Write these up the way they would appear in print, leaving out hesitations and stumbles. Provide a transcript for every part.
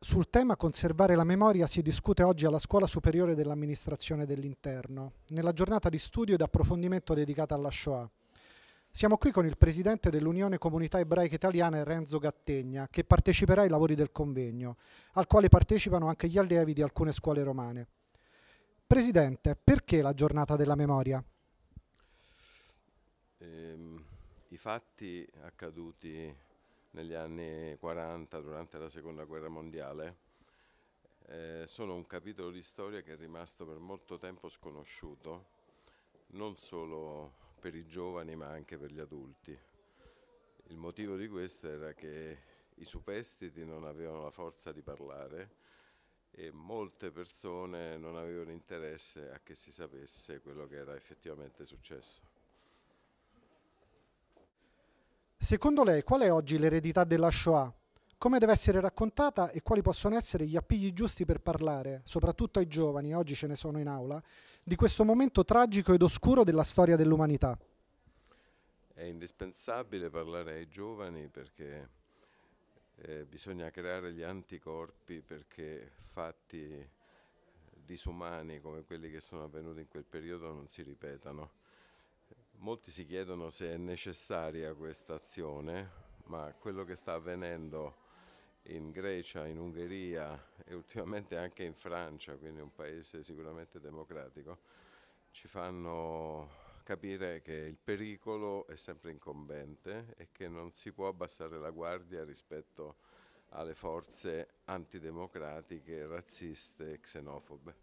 Sul tema conservare la memoria si discute oggi alla Scuola Superiore dell'Amministrazione dell'Interno, nella giornata di studio ed approfondimento dedicata alla Shoah. Siamo qui con il presidente dell'Unione Comunità Ebraica Italiana, Renzo Gattegna, che parteciperà ai lavori del convegno, al quale partecipano anche gli allievi di alcune scuole romane. Presidente, perché la giornata della memoria? I fatti accaduti negli anni 40 durante la Seconda Guerra Mondiale sono un capitolo di storia che è rimasto per molto tempo sconosciuto, non solo per i giovani ma anche per gli adulti. Il motivo di questo era che i superstiti non avevano la forza di parlare e molte persone non avevano interesse a che si sapesse quello che era effettivamente successo. Secondo lei, qual è oggi l'eredità della Shoah? Come deve essere raccontata e quali possono essere gli appigli giusti per parlare, soprattutto ai giovani, oggi ce ne sono in aula, di questo momento tragico ed oscuro della storia dell'umanità? È indispensabile parlare ai giovani perché bisogna creare gli anticorpi perché fatti disumani come quelli che sono avvenuti in quel periodo non si ripetano. Molti si chiedono se è necessaria questa azione, ma quello che sta avvenendo in Grecia, in Ungheria e ultimamente anche in Francia, quindi un paese sicuramente democratico, ci fanno capire che il pericolo è sempre incombente e che non si può abbassare la guardia rispetto alle forze antidemocratiche, razziste e xenofobe.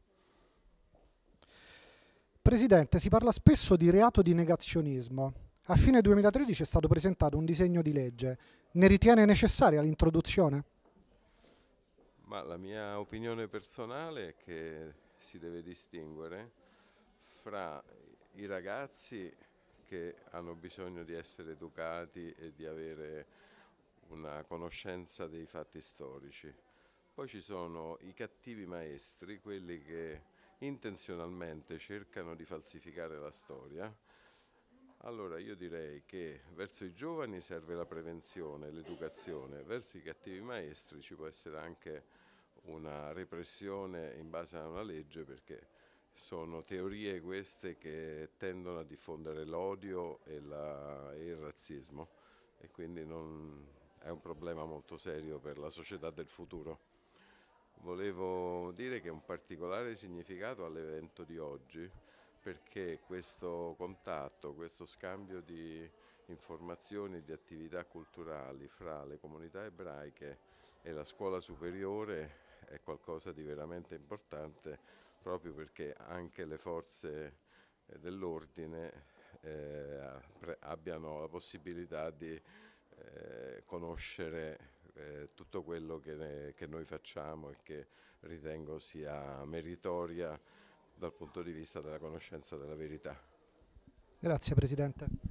Presidente, si parla spesso di reato di negazionismo. A fine 2013 è stato presentato un disegno di legge. Ne ritiene necessaria l'introduzione? Ma la mia opinione personale è che si deve distinguere fra i ragazzi che hanno bisogno di essere educati e di avere una conoscenza dei fatti storici. Poi ci sono i cattivi maestri, quelli che intenzionalmente cercano di falsificare la storia. Allora io direi che verso i giovani serve la prevenzione, l'educazione, verso i cattivi maestri ci può essere anche una repressione in base a una legge, perché sono teorie queste che tendono a diffondere l'odio e il razzismo e quindi è un problema molto serio per la società del futuro. Volevo dire che un particolare significato all'evento di oggi perché questo contatto, questo scambio di informazioni e di attività culturali fra le comunità ebraiche e la scuola superiore è qualcosa di veramente importante, proprio perché anche le forze dell'ordine abbiano la possibilità di conoscere tutto quello che noi facciamo e che ritengo sia meritoria dal punto di vista della conoscenza della verità. Grazie Presidente.